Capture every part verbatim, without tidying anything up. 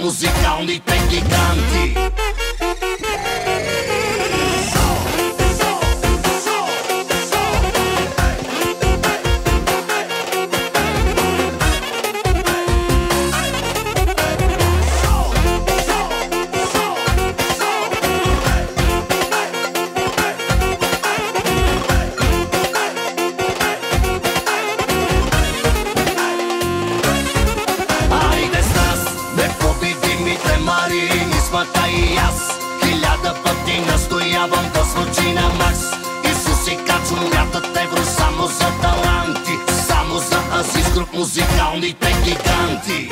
музикалните гиганти. И аз хиляда пъти настоявам да звучи на макс. Исус и Качо мятат евро само за таланти, само за Азис груп музикалните гиганти.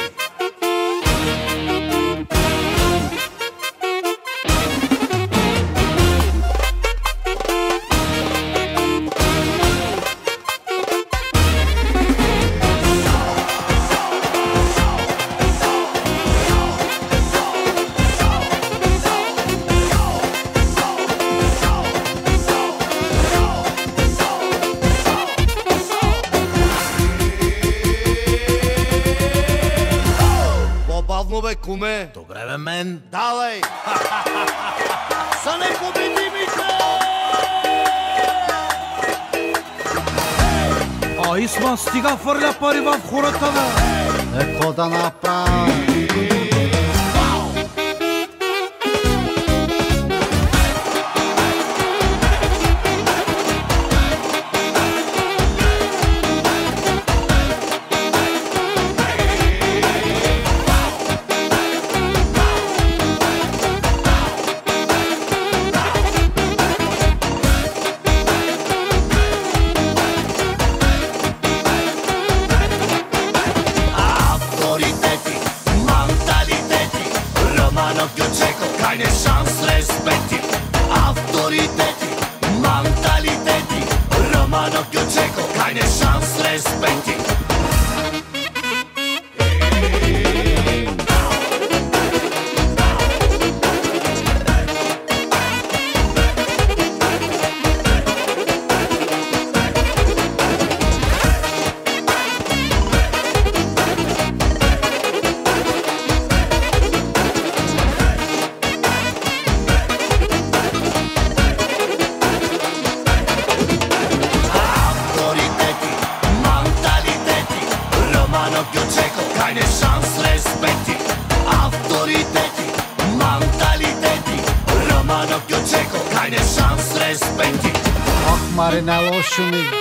Бе, куме! Добре, бе, мен! Давай! Са непобедимите! А, Исма, стига фърля пари в хората, бе! Еко да направи! Keine Chance, Respetti, Autoriteti, Mentaliteti, Romano Gioceco, keine Chance, Respetti. Keine Chance, Respetti, Autoriteti, Mentaliteti, Romano Gioceco, keine Chance, Respetti. Ах, Марина, лошо ми!